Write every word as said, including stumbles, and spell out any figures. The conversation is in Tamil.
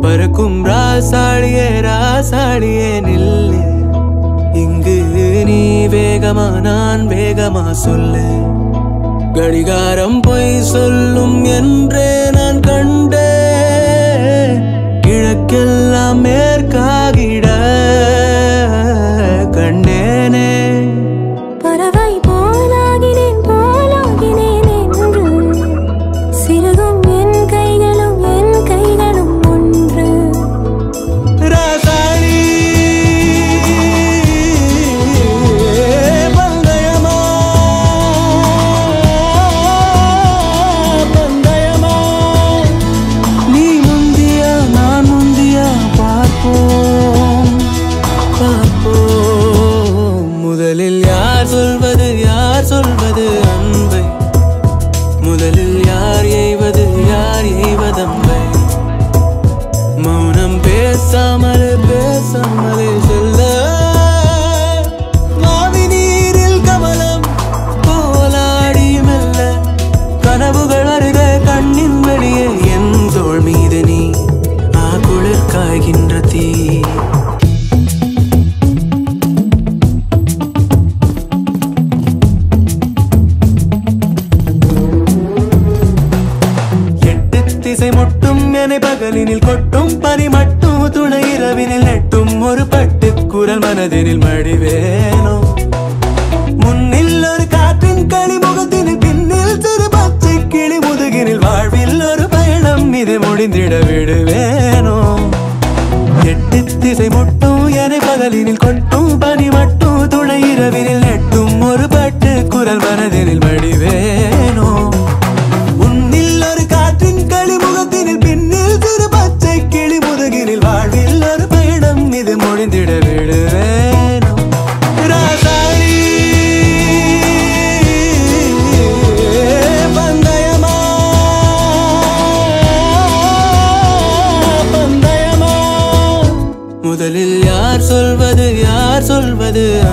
பறக்கும் ராசாடியே ராசாடியே நில்லு இங்கு நீ வேகமா நான் வேகமா சொல்லு கடிகாரம் பொய் சொல்லும் என்றே நான் கண்டே கிழக்கெல்லாம் மேற்காகிட கண்டேனே பறவை போலாகினேன் போலாகினேன் என்று சிறுகும் என் கைகளும் என் கைகளும் ஒன்று ராசாடி பந்தயமா பந்தயமா நீ முந்தியா நான் முந்தியா பார்ப்போம் பார்ப்போம் முதலில் யார் சொல்வது யார் சொல்வது அன்பை முதலில் யார் எய்வது யார் எய்வதம்பை மௌனம் பேசாமலே பேசாமலே செல்ல மாவி நீரில் கமலம் போலாடி மெல்ல கனவுகள் அருகே கண்ணின் வெளியே என் தோள் மீது நீ ஆ குளிர் காய்கின்ற தீ திசை முட்டும் என பகலினில் கொட்டும் பனி மட்டும் துணை இரவினில் நெட்டும் ஒரு பட்டு குரல் மனதினில் மடிவேனோ முன்னில் ஒரு காற்றின் களிமுகத்தினில் பின்னில் சிறு பச்சை கிளி முதுகினில் வாழ்வில் ஒரு பயணம் இது முடிந்திட விடுவேனோ எட்டு திசை முட்டும் என பகலினில் கொட்டும் பனி மட்டும் துணை இரவினில் நெட்டும் ஒரு பட்டு குரல் மனதினில் மடிவேனோ முன்னில் ஒரு காற்றின் களிமுகத்தினில் பின்னில் சிறு பச்சை கிளி முதுகினில் வாழ்வில் ஒரு பயணம் இது முடிந்திட விடுவேனோ ராசாடி பந்தயமா பந்தயமா முதலில் யார் சொல்வது யார் சொல்வது